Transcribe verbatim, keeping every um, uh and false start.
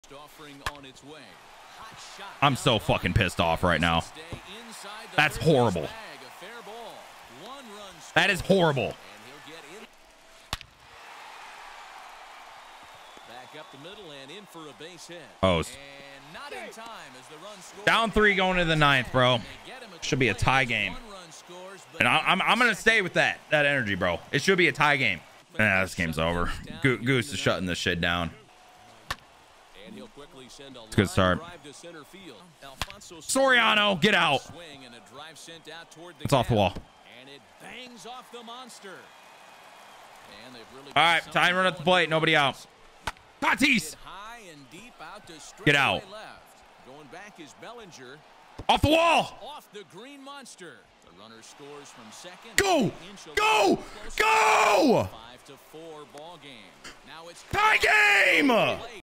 I'm so fucking pissed off right now. That's horrible. That is horrible. Oh, down three going to the ninth, bro. Should be a tie game. And I, I'm, I'm going to stay with that, that energy, bro. It should be a tie game. Nah, this game's over. Go Goose is shutting this shit down. It's a good start. Soriano, get out. It's off the wall. All right, time run at the plate. Nobody out. Tatis. Get out. Off the wall. Off the green monster. The runner scores from second. Go. Go. Go. Five to four ball game. Now it's tie game.